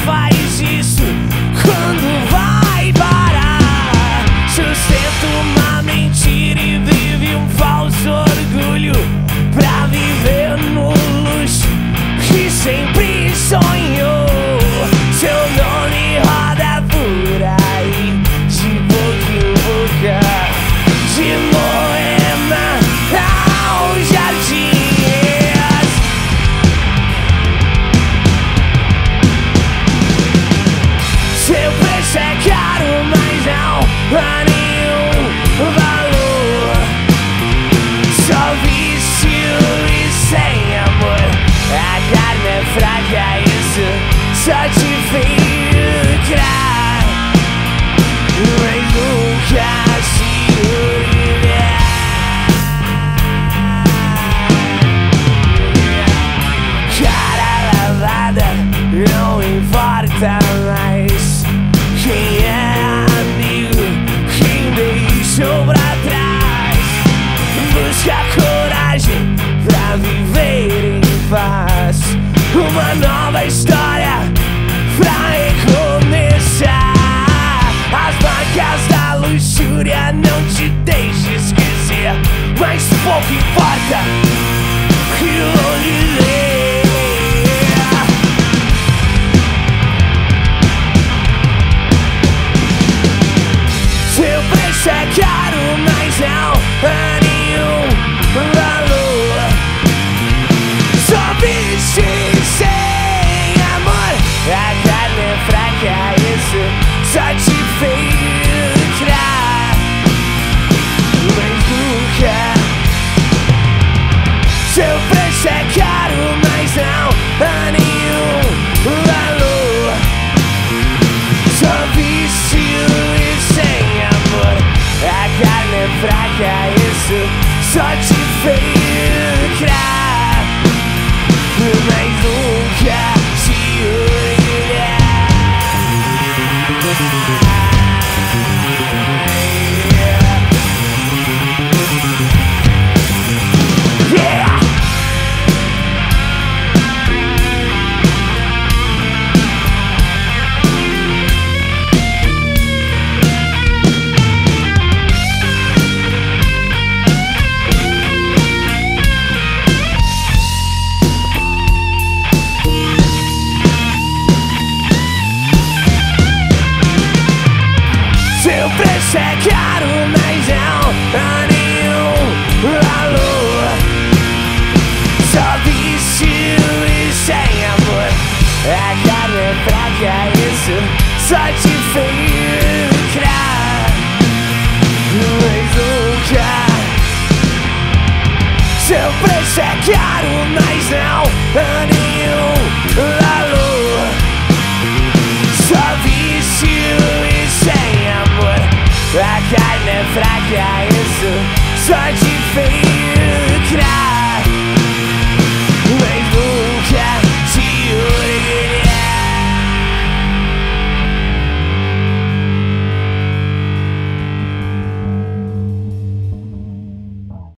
faz isso? Quando vai parar? Sustenta uma mentira e vive um falso orgulho pra viver no luxo que sempre sonhou. Seu nome roda por aí, de boca em boca, de Moema aos jardins. Seu preço é caro, mas não há nenhum valor. Só vício e sem amor. A carne é fraca, isso só te fez crer, mas nunca se olhar. Cara lavada, não importa mais quem é amigo, quem deixou pra trás. Busca coragem pra viver em paz, uma nova história pra recomeçar. As marcas da luxúria não te deixe esquecer, mas pouco importa que longe lê. Seu preço é caro, mas não há nenhum valor. Só vício sem amor. A carne é fraca, isso só te fez crer, mas nunca. Seu preço é caro, mas não há nenhum valor. Só vício e sem amor. A carne é fraca, isso só te fez crer, mas nunca se olhar. Yeah! Seu preço é caro, mas não há nenhum valor. Só vício e sem amor. A carne é fraca, isso só te fez crer, mas nunca. Seu preço é caro, mas não há nenhum valor. Só vício e sem amor. A carne é fraca, isso só te fez crer.